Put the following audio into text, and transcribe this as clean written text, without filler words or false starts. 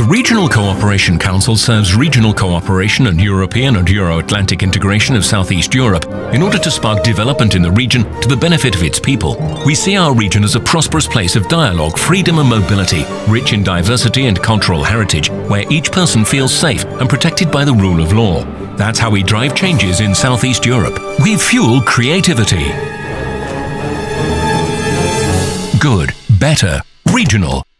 Regional Cooperation Council serves regional cooperation and European and Euro-Atlantic integration of Southeast Europe in order to spark development in the region to the benefit of its people. We see our region as a prosperous place of dialogue, freedom and mobility, rich in diversity and cultural heritage, where each person feels safe and protected by the rule of law. That's how we drive changes in Southeast Europe. We fuel creativity. Good, better, regional.